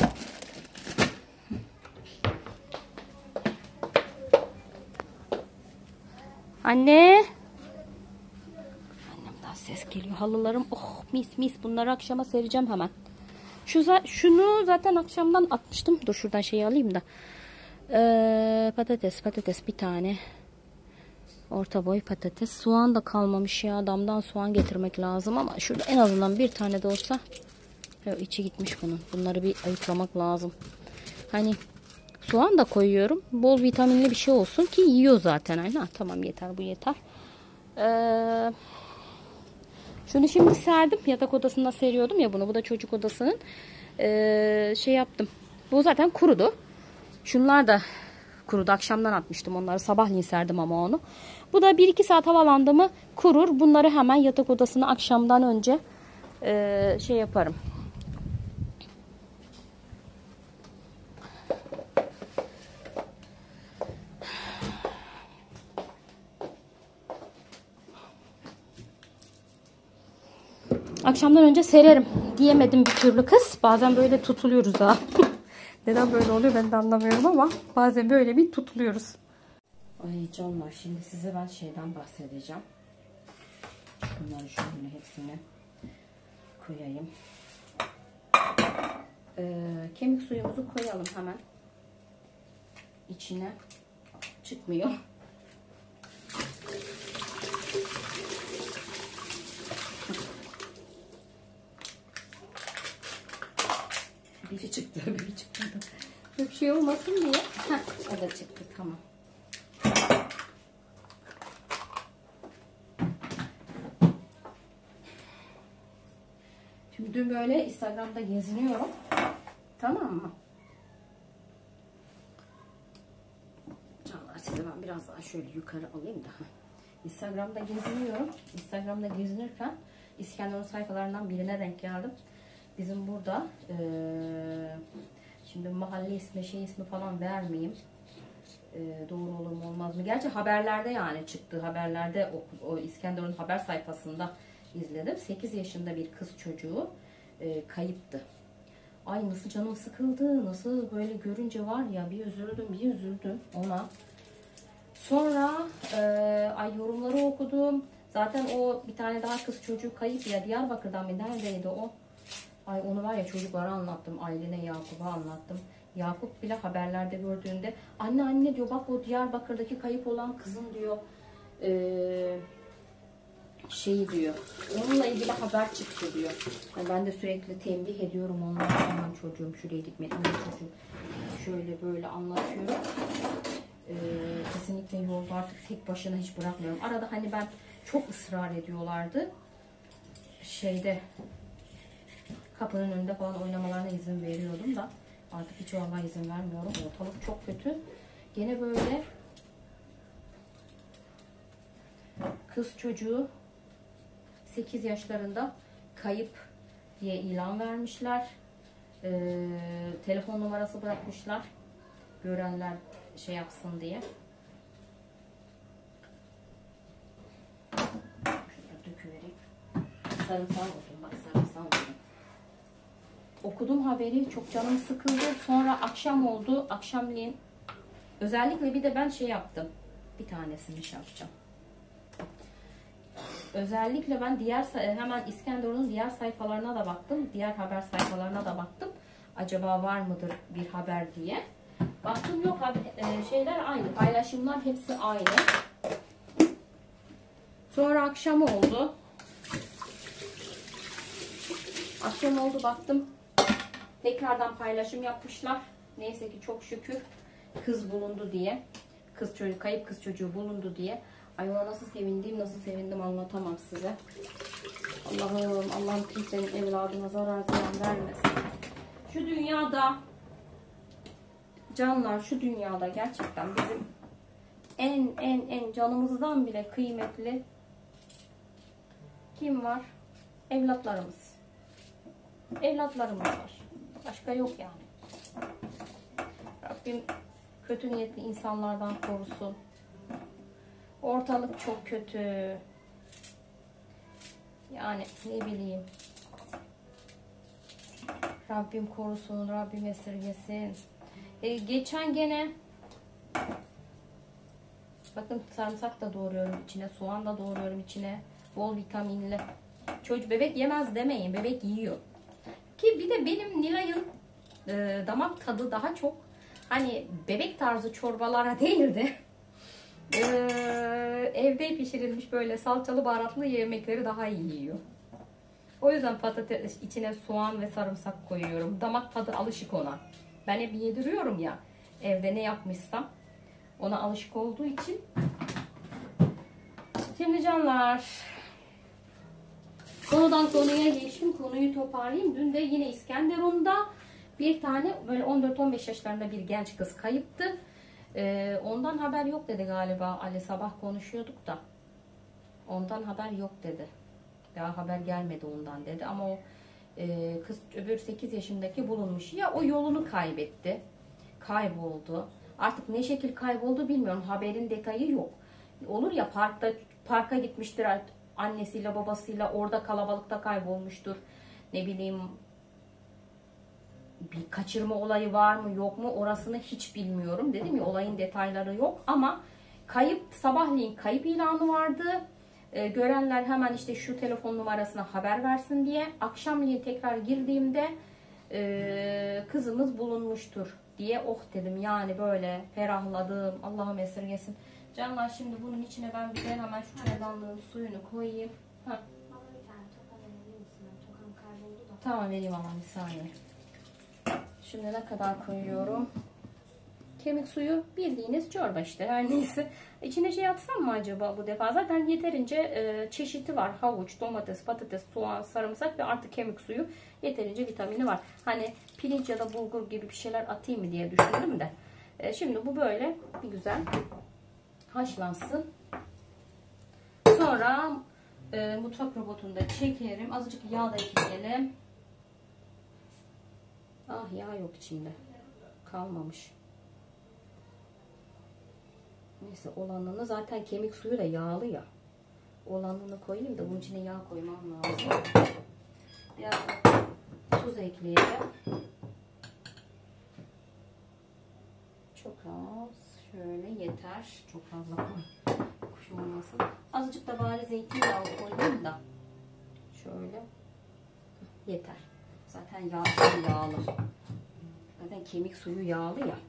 Anne. Annemden ses geliyor. Halılarım oh mis mis. Bunları akşama sereceğim hemen. Şu şunu zaten akşamdan atmıştım. Dur şuradan şeyi alayım da. Ee, patates patates bir tane. Orta boy patates. Soğan da kalmamış ya. Damdan soğan getirmek lazım ama şurada en azından bir tane de olsa. Evet, içi gitmiş bunun. Bunları bir ayıklamak lazım. Hani soğan da koyuyorum. Bol vitaminli bir şey olsun ki yiyor zaten. Aynen. Tamam yeter bu yeter. Ee, şunu şimdi serdim. Yatak odasında seriyordum ya bunu. Bu da çocuk odasının. Ee, şey yaptım. Bu zaten kurudu. Şunlar da kurudu. Akşamdan atmıştım onları. Sabahleyin serdim ama onu. Bu da bir iki saat havalandı mı kurur. Bunları hemen yatak odasına akşamdan önce e, şey yaparım. Akşamdan önce sererim diyemedim bir türlü kız. Bazen böyle tutuluyoruz ha. Neden böyle oluyor ben de anlamıyorum ama bazen böyle bir tutuluyoruz. Ay canlar, şimdi size ben şeyden bahsedeceğim. Bunları şöyle hepsini koyayım. Ee, kemik suyumuzu koyalım hemen. İçine çıkmıyor. Biri çıktı, biri çıkmadı. Bir şey olmasın diye. Heh, o da çıktı, tamam. Şimdi dün böyle Instagram'da geziniyorum. Tamam mı? Canlar, size ben biraz daha şöyle yukarı alayım da. Instagram'da geziniyorum. Instagram'da gezinirken İskenderun sayfalarından birine denk geldim. Bizim burada e, şimdi mahalle ismi, şey ismi falan vermeyeyim. E, doğru olur mu olmaz mı? Gerçi haberlerde yani çıktı. Haberlerde o, o İskenderun haber sayfasında izledim. sekiz yaşında bir kız çocuğu e, kayıptı. Ay nasıl canım sıkıldı. Nasıl böyle görünce var ya, bir üzüldüm bir üzüldüm ona. Sonra e, ay yorumları okudum. Zaten o bir tane daha kız çocuğu kayıp ya, Diyarbakır'dan bir neredeydi o? Ay onu var ya çocuklara anlattım. Ailene, Yakup'a anlattım. Yakup bile haberlerde gördüğünde anne anne diyor, bak o Diyarbakır'daki kayıp olan kızın diyor ee, şeyi diyor. Onunla ilgili haber çıktı diyor. Yani ben de sürekli tembih ediyorum onlara. Aman çocuğum şuraya gitme. Aman çocuğum şöyle böyle anlatıyorum. Ee, kesinlikle yolda artık tek başına hiç bırakmıyorum. Arada hani ben çok ısrar ediyorlardı. Şeyde kapının önünde falan oynamalarına izin veriyordum da artık hiç vallahi izin vermiyorum. Ortalık çok kötü. Gene böyle kız çocuğu sekiz yaşlarında kayıp diye ilan vermişler. Ee, telefon numarası bırakmışlar. Görenler şey yapsın diye. Şöyle döküvereyim. Sarımsağı olsun, bak sarımsağı olsun. Okudum haberi, çok canım sıkıldı. Sonra akşam oldu. Akşamleyin özellikle bir de ben şey yaptım. Bir tanesini şey yapacağım. Özellikle ben diğer hemen İskenderun'un diğer sayfalarına da baktım. Diğer haber sayfalarına da baktım. Acaba var mıdır bir haber diye. Baktım yok abi, şeyler aynı. Paylaşımlar hepsi aynı. Sonra akşam oldu. Akşam oldu baktım. Tekrardan paylaşım yapmışlar. Neyse ki çok şükür kız bulundu diye. Kız çocuğu, kayıp kız çocuğu bulundu diye. Ay ona nasıl sevindim, nasıl sevindim anlatamam size. Allah'ım, Allah'ım kimsenin evladına zarar ziyan vermesin. Şu dünyada canlar, şu dünyada gerçekten bizim en en en canımızdan bile kıymetli kim var? Evlatlarımız. Evlatlarımız var. Başka yok yani. Rabbim kötü niyetli insanlardan korusun. Ortalık çok kötü. Yani ne bileyim. Rabbim korusun, Rabbim esirgesin. Ee, geçen gene Bakın sarımsak da doğruyorum içine. Soğan da doğruyorum içine. Bol vitaminli. Çocuk bebek yemez demeyin. Bebek yiyor. Ki bir de benim Nilay'ın e, damak tadı daha çok hani bebek tarzı çorbalara değil de e, evde pişirilmiş böyle salçalı baharatlı yemekleri daha iyi yiyor. O yüzden patates içine soğan ve sarımsak koyuyorum. Damak tadı alışık ona. Ben hep yediriyorum ya. Evde ne yapmışsam ona alışık olduğu için. Şimdi canlar, konudan konuya geçtim. Konuyu toparlayayım. Dün de yine İskenderun'da bir tane böyle on dört on beş yaşlarında bir genç kız kayıptı. Ee, ondan haber yok dedi galiba. Ali sabah konuşuyorduk da. Ondan haber yok dedi. Daha haber gelmedi ondan dedi. Ama o e, kız öbür sekiz yaşındaki bulunmuş. Ya o yolunu kaybetti. Kayboldu. Artık ne şekil kayboldu bilmiyorum. Haberin detayı yok. Olur ya parkta parka gitmiştir annesiyle babasıyla, orada kalabalıkta kaybolmuştur. Ne bileyim bir kaçırma olayı var mı yok mu orasını hiç bilmiyorum. Dedim ya olayın detayları yok ama kayıp, sabahleyin kayıp ilanı vardı. Ee, görenler hemen işte şu telefon numarasına haber versin diye. Akşamleyin tekrar girdiğimde e, kızımız bulunmuştur diye oh dedim, yani böyle ferahladım. Allah'ım esirgesin. Canlar, şimdi bunun içine ben bir de hemen şu çaydanlığın suyunu koyayım. Heh. Bana bir tane toka verebilir misin? Tokam kayboldu da. Tamam, vereyim ama bir saniye. Şimdi ne kadar koyuyorum? Kemik suyu bildiğiniz çorba işte, her neyse. İçine şey atsam mı acaba bu defa? Zaten yeterince e, çeşidi var. Havuç, domates, patates, soğan, sarımsak ve artık kemik suyu, yeterince vitamini var. Hani pirinç ya da bulgur gibi bir şeyler atayım mı diye düşündüm de. E, şimdi bu böyle bir güzel haşlansın. Sonra e, mutfak robotunda çekerim. Azıcık yağ da ekleyelim. Ah, yağ yok içinde. Kalmamış. Neyse, olanını zaten kemik suyu da yağlı ya. Olanını koyayım da bunun içine yağ koymam lazım. Biraz tuz ekleyelim. Çok az. Şöyle yeter. Çok fazla koy. Kuş olmasın. Azıcık da bari zeytinyağı koyayım da. Şöyle. Yeter. Zaten yağ yağlı. Zaten kemik suyu yağlı ya.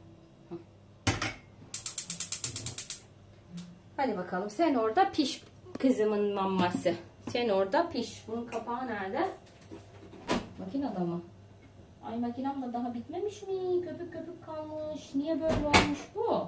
Hadi bakalım, sen orada piş kızımın maması. Sen orada piş. Bunun kapağı nerede? Makinede mi? Ay, makinem de daha bitmemiş mi? Köpük köpük kalmış. Niye böyle olmuş bu?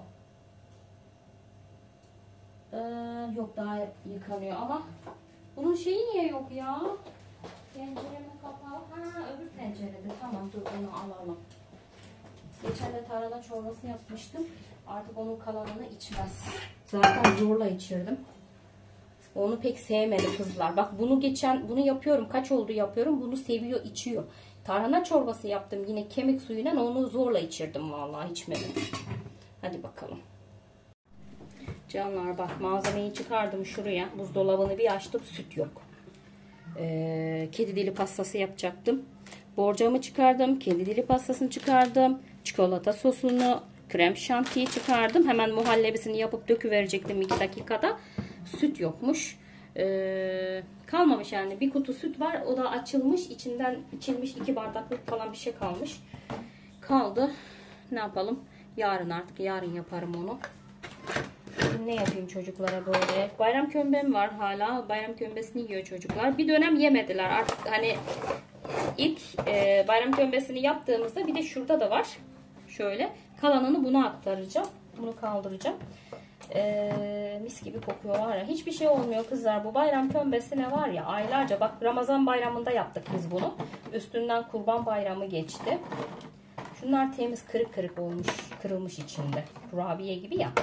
Ee, yok, daha yıkanıyor ama bunun şeyi niye yok ya? Tenceremin kapağı. Ha, öbür tencerede. Tamam, dur onu alalım. Geçen de tarhana çorbası yapmıştım. Artık onun kalanını içmez. Zaten zorla içirdim. Onu pek sevmedi kızlar. Bak, bunu geçen bunu yapıyorum. Kaç oldu yapıyorum. Bunu seviyor, içiyor. Tarhana çorbası yaptım yine kemik suyuyla, onu zorla içirdim, vallahi içmedi. Hadi bakalım. Canlar, bak, malzemeyi çıkardım şuraya. Buzdolabını bir açtım, süt yok. Ee, kedi dili pastası yapacaktım. Borcamı çıkardım. Kedi dili pastasını çıkardım. Çikolata sosunu, krem şantiyi çıkardım. Hemen muhallebisini yapıp döküverecektim iki dakikada. Süt yokmuş. Ee, kalmamış yani. Bir kutu süt var. O da açılmış. İçinden içilmiş iki bardaklık falan bir şey kalmış. Kaldı. Ne yapalım? Yarın artık. Yarın yaparım onu. Ne yapayım çocuklara böyle? Bayram kömbem var hala. Bayram kömbesini yiyor çocuklar. Bir dönem yemediler. Artık hani ilk e, bayram kömbesini yaptığımızda bir de şurada da var. Şöyle. Kalanını buna aktaracağım. Bunu kaldıracağım. E, mis gibi kokuyor var ya. Hiçbir şey olmuyor kızlar. Bu bayram kömbesine var ya, aylarca, bak, Ramazan bayramında yaptık biz bunu. Üstünden kurban bayramı geçti. Şunlar temiz, kırık kırık olmuş. Kırılmış içinde. Kurabiye gibi ya.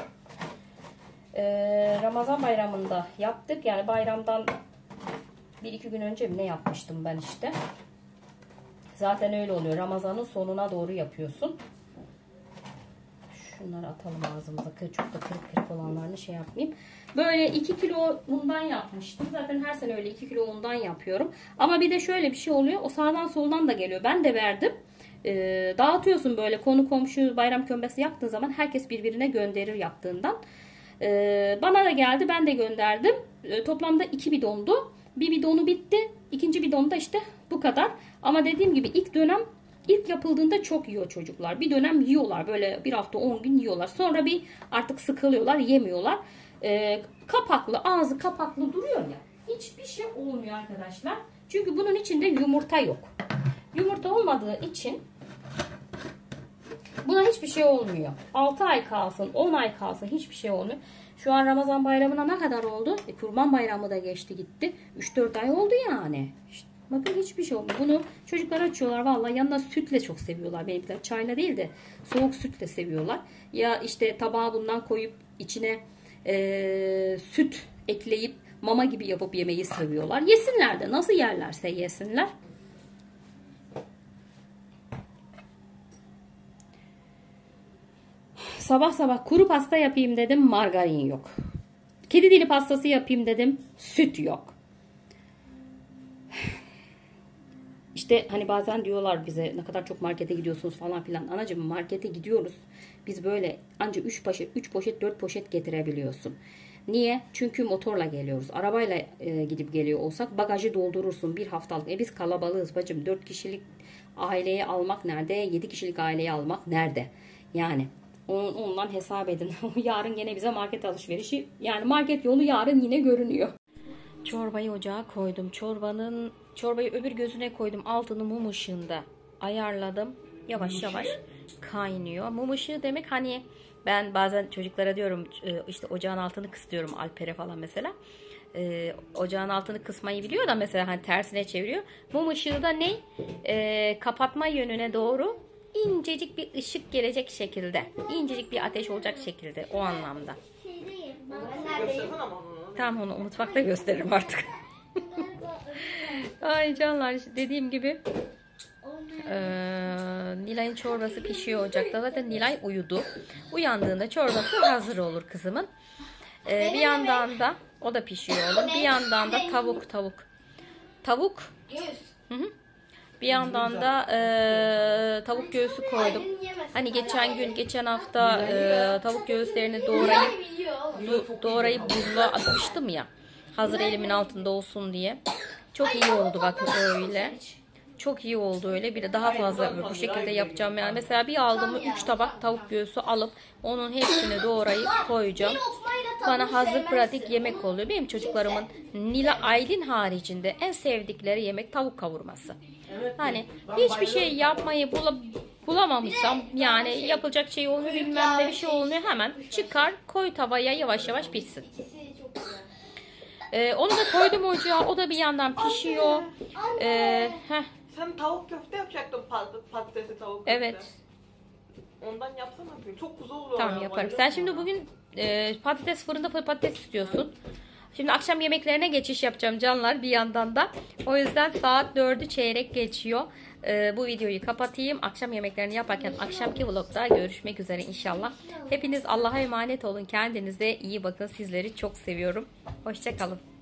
Ee, Ramazan bayramında yaptık. Yani bayramdan bir iki gün önce ne yapmıştım ben işte. Zaten öyle oluyor. Ramazanın sonuna doğru yapıyorsun. Şunları atalım ağzımıza. Çok da kırık kırık olanlarını şey yapmayayım. Böyle iki kilo undan yapmıştım. Zaten her sene öyle iki kilo undan yapıyorum. Ama bir de şöyle bir şey oluyor. O sağdan soldan da geliyor. Ben de verdim. Ee, dağıtıyorsun böyle, konu komşu bayram kömbesi yaptığın zaman herkes birbirine gönderir yaptığından. Ee, bana da geldi, ben de gönderdim. Ee, toplamda iki bidondu. Bir bidonu bitti. İkinci bidonda işte bu kadar. Ama dediğim gibi ilk dönem ilk yapıldığında çok yiyor çocuklar. Bir dönem yiyorlar. Böyle bir hafta on gün yiyorlar. Sonra bir artık sıkılıyorlar, yemiyorlar. Ee, kapaklı, ağzı kapaklı duruyor ya. Hiçbir şey olmuyor arkadaşlar. Çünkü bunun içinde yumurta yok. Yumurta olmadığı için buna hiçbir şey olmuyor. altı ay kalsın, on ay kalsın hiçbir şey olmuyor. Şu an Ramazan bayramına ne kadar oldu? E, Kurban bayramı da geçti gitti. üç dört ay oldu yani. İşte, bakın hiçbir şey olmuyor. Bunu çocuklar açıyorlar. Vallahi yanına sütle çok seviyorlar. Benimkiler çayla değil de soğuk sütle seviyorlar. Ya işte tabağa bundan koyup içine e, süt ekleyip mama gibi yapıp yemeyi seviyorlar. Yesinler de. Nasıl yerlerse yesinler. Sabah sabah kuru pasta yapayım dedim. Margarin yok. Kedi dili pastası yapayım dedim. Süt yok. İşte hani bazen diyorlar bize ne kadar çok markete gidiyorsunuz falan filan. Anacığım markete gidiyoruz. Biz böyle ancak üç poşet, üç poşet, dört poşet getirebiliyorsun. Niye? Çünkü motorla geliyoruz. Arabayla e, gidip geliyor olsak bagajı doldurursun bir haftalık. E biz kalabalığız bacım. dört kişilik aileyi almak nerede? yedi kişilik aileyi almak nerede? Yani ondan hesap edin. Yarın yine bize market alışverişi. Yani market yolu yarın yine görünüyor. Çorbayı ocağa koydum. Çorbanın çorbayı öbür gözüne koydum. Altını mum ışığında ayarladım. Yavaş yavaş kaynıyor. Mum ışığı demek hani ben bazen çocuklara diyorum işte ocağın altını kıs diyorum Alper'e falan mesela. Ee, ocağın altını kısmayı biliyor da mesela hani tersine çeviriyor. Mum ışığı da ne? Ee, kapatma yönüne doğru incecik bir ışık gelecek şekilde. İncecik bir ateş olacak şekilde o anlamda. Tamam onu mutfakta gösteririm artık. Ay canlar dediğim gibi ee, Nilay'ın çorbası pişiyor ocakta. Zaten Nilay uyudu. Uyandığında çorbası hazır olur kızımın. Ee, bir yandan da o da pişiyor oğlum. Bir yandan da tavuk tavuk. Tavuk. Hı hı. Bir yandan da e, tavuk göğsü koydum. Hani geçen gün, geçen hafta e, tavuk göğüslerini doğrayıp do, doğrayıp buzluğa atmıştım ya. Hazır elimin altında olsun diye. Çok iyi oldu bak öyle. Çok iyi oldu öyle. Bir de daha fazla bu şekilde yapacağım. Yani mesela bir aldım üç tabak tavuk göğsü alıp onun hepsini doğrayıp koyacağım. Bana hazır pratik yemek oluyor. Benim çocuklarımın Nila Aylin haricinde en sevdikleri yemek tavuk kavurması. Hani hiçbir şey yapmayı bula, bulamamışsam yani yapılacak şey olmuyor bilmem ne bir şey olmuyor hemen çıkar koy tavaya yavaş yavaş pişsin. Ee, onu da koydum ocağa o da bir yandan pişiyor. Ee, heh. Sen tavuk köfte yapacaktın patatesli tavuk köfte. Evet. Ondan yapsana. Çok güzel oluyor. Tamam yaparım. Sen şimdi bugün e, patates fırında patates istiyorsun. Şimdi akşam yemeklerine geçiş yapacağım canlar bir yandan da. O yüzden saat dördü çeyrek geçiyor. Ee, bu videoyu kapatayım. Akşam yemeklerini yaparken akşamki vlogda görüşmek üzere inşallah. Hepiniz Allah'a emanet olun. Kendinize iyi bakın. Sizleri çok seviyorum. Hoşça kalın.